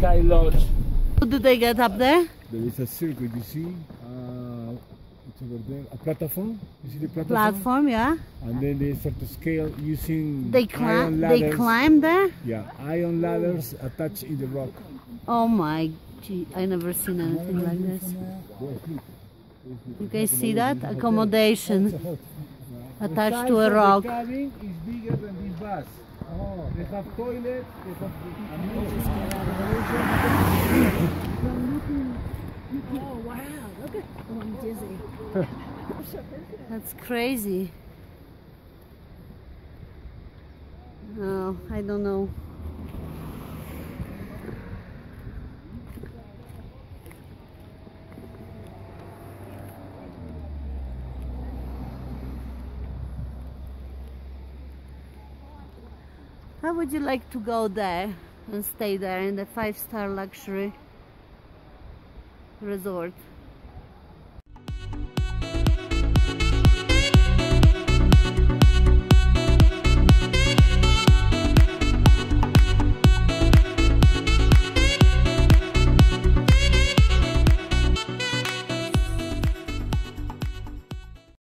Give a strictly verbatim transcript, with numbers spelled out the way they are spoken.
Sky Lodge. How do they get up there? There is a circuit, you see. Uh, it's over there. A platform. You see the platform? Platform, yeah. And then they start to scale using They iron climb. ladders. They climb there. Yeah, iron ladders attached in the rock. Oh my gee! I never seen anything like this. You guys see that? Accommodation attached to a rock. The cabin is bigger than this bus. Oh. They have toilets. They have Oh wow! Look at oh, I'm dizzy. That's crazy. Oh, I don't know. How would you like to go there and stay there in the five-star luxury resort?